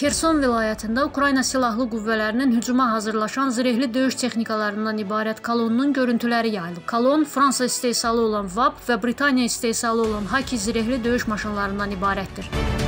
Kerson vilayətində Ukrayna Silahlı Qüvvələrinin hücuma hazırlaşan zirehli döyüş texnikalarından ibarət kolonunun görüntüləri yayılıb. Kolon Fransa istehsalı olan VAP və Britaniya istehsalı olan Haki zirehli döyüş maşınlarından ibarətdir.